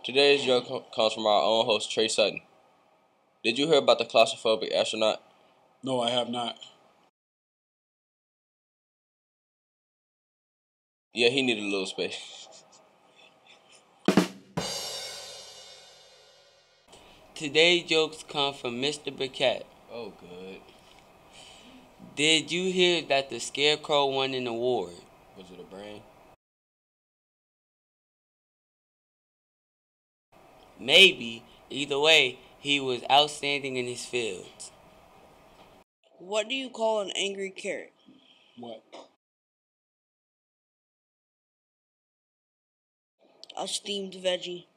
Today's joke comes from our own host, Trey Sutton. Did you hear about the claustrophobic astronaut? No, I have not. Yeah, he needed a little space. Today's jokes come from Mr. Burkett. Oh, good. Did you hear that the Scarecrow won an award? Was it a brain? Maybe. Either way, he was outstanding in his field. What do you call an angry carrot? What? A steamed veggie.